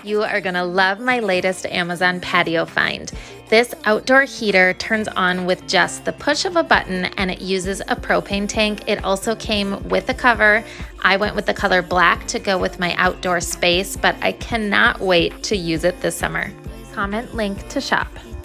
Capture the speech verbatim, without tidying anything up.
You are gonna love my latest Amazon patio find. This outdoor heater turns on with just the push of a button and it uses a propane tank. It also came with a cover. I went with the color black to go with my outdoor space, but I cannot wait to use it this summer. Comment link to shop.